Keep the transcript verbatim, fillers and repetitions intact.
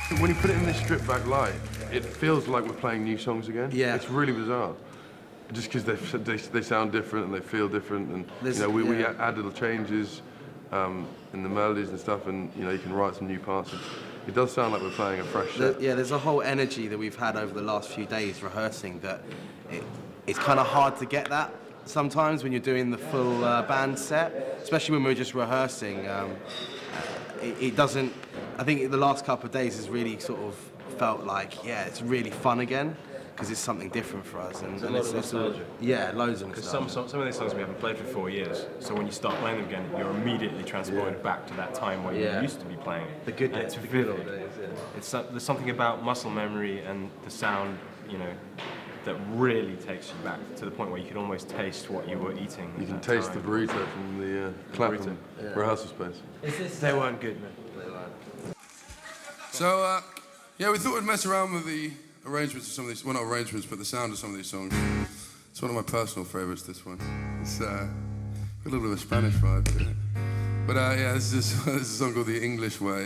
When you put it in this stripped back light, it feels like we're playing new songs again. Yeah. It's really bizarre. Just because they, they they sound different and they feel different, and There's, you know we, yeah. we add little changes um, in the melodies and stuff, and you know you can write some new parts. It does sound like we're playing a fresh set. The, yeah, there's a whole energy that we've had over the last few days rehearsing that it, it's kind of hard to get that sometimes when you're doing the full uh, band set, especially when we're just rehearsing. Um, it, it doesn't. I think the last couple of days has really sort of felt like, yeah, it's really fun again. Because it's something different for us, and, and it's, it's all, yeah, loads of Because some, some some of these songs we haven't played for four years, so when you start playing them again, you're immediately transported yeah. back to that time where yeah. you used to be playing. The good days, it's the vivid. good old days. Yeah. It's there's something about muscle memory and the sound, you know, that really takes you back to the point where you can almost taste what you were eating. You can taste time. the burrito from the uh, Clapham yeah. rehearsal space. Is this, they weren't good, man. They weren't. So uh, yeah, we thought we'd mess around with the arrangements of some of these, well not arrangements, but the sound of some of these songs. It's one of my personal favourites, this one. It's uh, got a little bit of a Spanish vibe to it. But uh, yeah, this is, this is a song called The English Way.